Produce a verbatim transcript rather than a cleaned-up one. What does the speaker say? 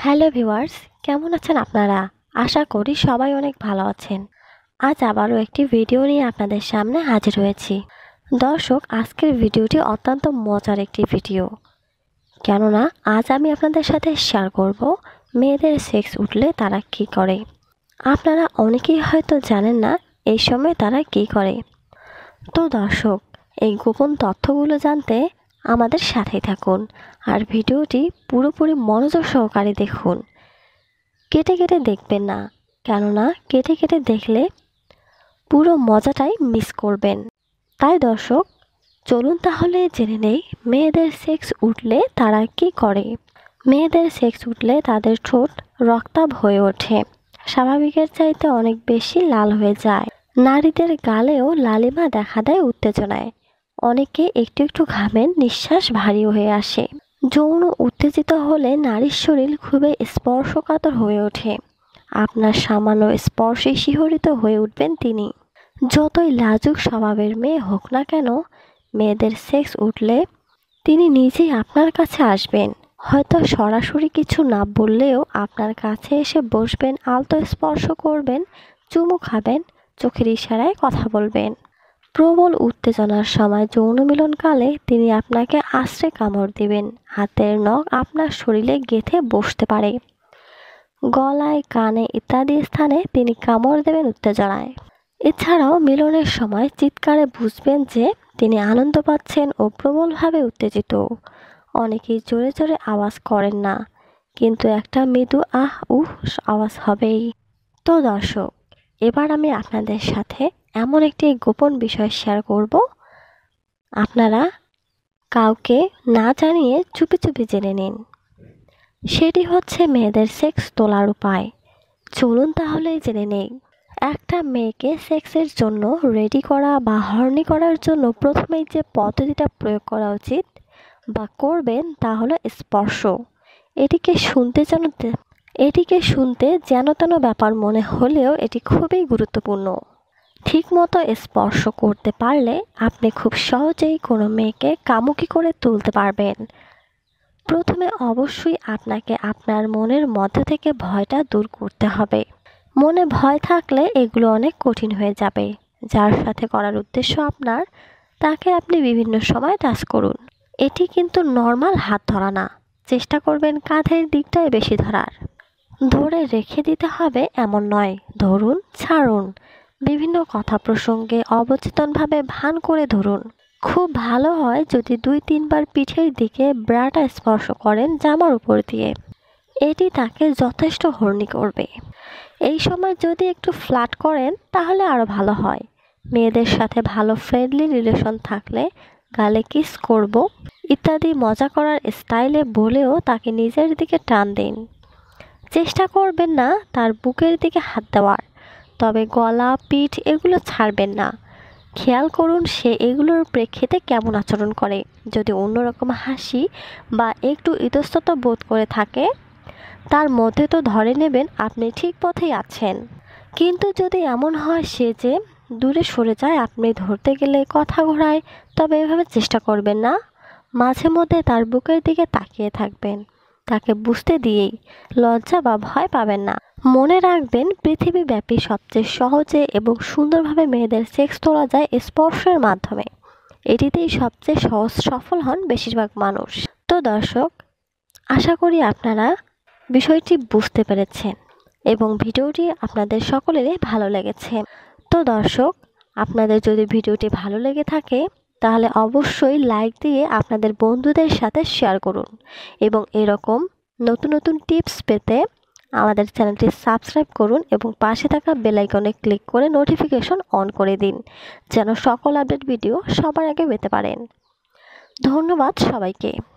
Hello viewers, কেমন আছেন আপনারা? আশা করি সবাই অনেক ভালো আছেন। আজ আবারও একটি ভিডিও নিয়ে আপনাদের সামনে হাজির হয়েছি। দর্শক, আজকের ভিডিওটি অত্যন্ত মজার একটি ভিডিও, কেননা আজ আমি আপনাদের সাথে শেয়ার করব মেয়েদের সেক্স উঠলে তারা কি করে। আপনারা অনেকেই হয়তো জানেন না এই সময় তারা কি করে। তো দর্শক, এই গোপন তথ্যগুলো জানতে আমাদের সাথেই থাকুন আর ভিডিওটি পুরোপুরি মনোযোগ সহকারে দেখুন। কেটে কেটে দেখবেন না, কেননা কেটে কেটে দেখলে পুরো মজাটাই মিস করবেন। তাই দর্শক, চলুন তাহলে জেনে নেই মেয়েদের সেক্স উঠলে তারা কি করে। মেয়েদের সেক্স উঠলে তাদের ঠোঁট রক্তাভ হয়ে ওঠে, স্বাভাবিকের চাইতে অনেক বেশি লাল হয়ে যায়। নারীদের গালেও লালিমা দেখা দেয় উত্তেজনায়। অনেকে একটু একটু ঘামেন, নিঃশ্বাস ভারী হয়ে আসে। যৌন উত্তেজিত হলে নারীর শরীর খুবই স্পর্শকাতর হয়ে ওঠে। আপনার সামান্য স্পর্শে শিহরিত হয়ে উঠবেন তিনি। যতই লাজুক স্বভাবের মেয়ে হোক না কেন, মেয়েদের সেক্স উঠলে তিনি নিজেই আপনার কাছে আসবেন। হয়তো সরাসরি কিছু না বললেও আপনার কাছে এসে বসবেন, আলতো স্পর্শ করবেন, চুমু খাবেন, চোখের ইশারায় কথা বলবেন। প্রবল উত্তেজনার সময় যৌন মিলনকালে তিনি আপনাকে আশ্রে কামড় দিবেন। হাতের নখ আপনার শরীরে গেঁথে বসতে পারে। গলায়, কানে ইত্যাদি স্থানে তিনি কামড় দেবেন উত্তেজনায়। এছাড়াও মিলনের সময় চিৎকারে বুঝবেন যে তিনি আনন্দ পাচ্ছেন ও প্রবলভাবে উত্তেজিত। অনেকেই জোরে জোরে আওয়াজ করেন না, কিন্তু একটা মৃদু আহ উহ আওয়াজ হবেই। তো দর্শক, এবার আমি আপনাদের সাথে এমন একটি গোপন বিষয় শেয়ার করব, আপনারা কাউকে না জানিয়ে চুপি চুপি জেনে নিন। সেটি হচ্ছে মেয়েদের সেক্স তোলার উপায়। চলুন তাহলে জেনে নেই। একটা মেয়েকে সেক্সের জন্য রেডি করা বা হর্নি করার জন্য প্রথমেই যে পদ্ধতিটা প্রয়োগ করা উচিত বা করবেন তা হলো স্পর্শ। এটিকে শুনতে যেন এটিকে শুনতে যেন তেন ব্যাপার মনে হলেও এটি খুবই গুরুত্বপূর্ণ। ঠিকমতো স্পর্শ করতে পারলে আপনি খুব সহজেই কোনো মেয়েকে কামুকি করে তুলতে পারবেন। প্রথমে অবশ্যই আপনাকে আপনার মনের মধ্যে থেকে ভয়টা দূর করতে হবে। মনে ভয় থাকলে এগুলো অনেক কঠিন হয়ে যাবে। যার সাথে করার উদ্দেশ্য আপনার, তাকে আপনি বিভিন্ন সময় টাচ করুন। এটি কিন্তু নর্মাল হাত ধরা না, চেষ্টা করবেন কাঁধের দিকটাই বেশি ধরার। ধরে রেখে দিতে হবে এমন নয়, ধরুন, ছাড়ুন। বিভিন্ন কথা প্রসঙ্গে অবচেতনভাবে ভান করে ধরুন। খুব ভালো হয় যদি দুই তিনবার পিঠের দিকে ব্রাটা স্পর্শ করেন জামার উপর দিয়ে। এটি তাকে যথেষ্ট হর্নি করবে। এই সময় যদি একটু ফ্ল্যাট করেন তাহলে আরও ভালো হয়। মেয়েদের সাথে ভালো ফ্রেন্ডলি রিলেশন থাকলে গালে কিস করব ইত্যাদি মজা করার স্টাইলে বলেও তাকে নিজের দিকে টান দিন। চেষ্টা করবেন না তার বুকের দিকে হাত দেওয়ার, তবে গলা, পিঠ এগুলো ছাড়বেন না। খেয়াল করুন সে এগুলোর প্রেক্ষিতে কেমন আচরণ করে। যদি অন্যরকম হাসি বা একটু ইতস্তত বোধ করে থাকে, তার মধ্যে তো ধরে নেবেন আপনি ঠিক পথেই আছেন। কিন্তু যদি এমন হয় সে যে দূরে সরে যায়, আপনি ধরতে গেলে কথা ঘোরায়, তবে এভাবে চেষ্টা করবেন না। মাঝে মধ্যে তার বুকের দিকে তাকিয়ে থাকবেন, তাকে বুঝতে দিয়েই লজ্জা বা ভয় পাবেন না। মনে রাখবেন, পৃথিবীব্যাপী সবচেয়ে সহজে এবং সুন্দরভাবে মেয়েদের সেক্স তোলা যায় স্পর্শের মাধ্যমে। এটিতেই সবচেয়ে সহজ সফল হন বেশিরভাগ মানুষ। তো দর্শক, আশা করি আপনারা বিষয়টি বুঝতে পেরেছেন এবং ভিডিওটি আপনাদের সকলেরই ভালো লেগেছে। তো দর্শক, আপনাদের যদি ভিডিওটি ভালো লেগে থাকে তাহলে অবশ্যই লাইক দিয়ে আপনাদের বন্ধুদের সাথে শেয়ার করুন এবং এরকম নতুন নতুন টিপস পেতে আমাদের চ্যানেলটি সাবস্ক্রাইব করুন এবং পাশে থাকা বেল আইকনে ক্লিক করে নোটিফিকেশন অন করে দিন, যেন সকল আপডেট ভিডিও সবার আগে পেতে পারেন। ধন্যবাদ সবাইকে।